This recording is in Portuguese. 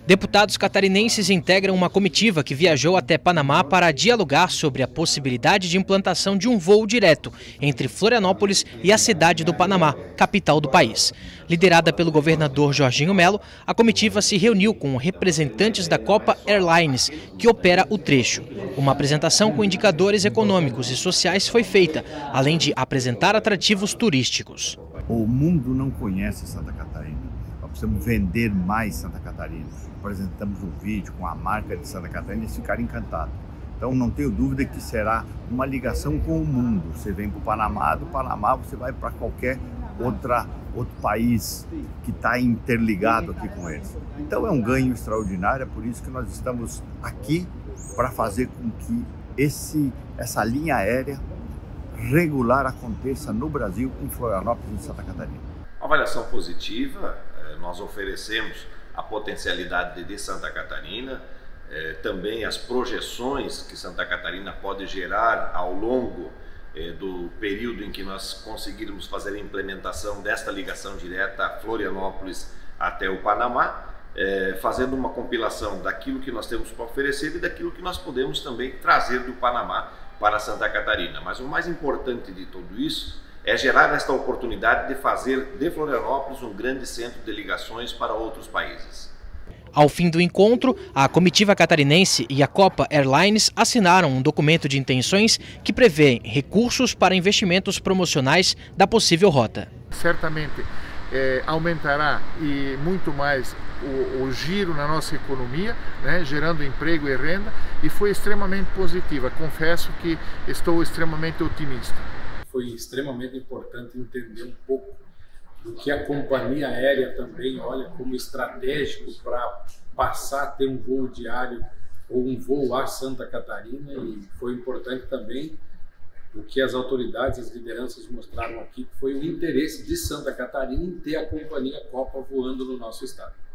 Deputados catarinenses integram uma comitiva que viajou até Panamá para dialogar sobre a possibilidade de implantação de um voo direto entre Florianópolis e a cidade do Panamá, capital do país. Liderada pelo governador Jorginho Melo, a comitiva se reuniu com representantes da Copa Airlines, que opera o trecho. Uma apresentação com indicadores econômicos e sociais foi feita, além de apresentar atrativos turísticos. O mundo não conhece Santa Catarina. Nós precisamos vender mais Santa Catarina. Apresentamos um vídeo com a marca de Santa Catarina e eles ficaram encantados. Então não tenho dúvida que será uma ligação com o mundo. Você vem para o Panamá, do Panamá você vai para qualquer outro país que está interligado aqui com eles. Então é um ganho extraordinário, é por isso que nós estamos aqui para fazer com que essa linha aérea regular aconteça no Brasil, em Florianópolis e Santa Catarina. Uma avaliação positiva, nós oferecemos a potencialidade de Santa Catarina, também as projeções que Santa Catarina pode gerar ao longo do período em que nós conseguirmos fazer a implementação desta ligação direta a Florianópolis até o Panamá, fazendo uma compilação daquilo que nós temos para oferecer e daquilo que nós podemos também trazer do Panamá para Santa Catarina. Mas o mais importante de tudo isso é gerar esta oportunidade de fazer de Florianópolis um grande centro de ligações para outros países. Ao fim do encontro, a comitiva catarinense e a Copa Airlines assinaram um documento de intenções que prevê recursos para investimentos promocionais da possível rota. Certamente aumentará e muito mais o giro na nossa economia, né, gerando emprego e renda, e foi extremamente positiva. Confesso que estou extremamente otimista. Foi extremamente importante entender um pouco do que a companhia aérea também olha como estratégico para passar a ter um voo diário ou um voo a Santa Catarina, e foi importante também o que as autoridades, as lideranças mostraram aqui, que foi o interesse de Santa Catarina em ter a companhia Copa voando no nosso estado.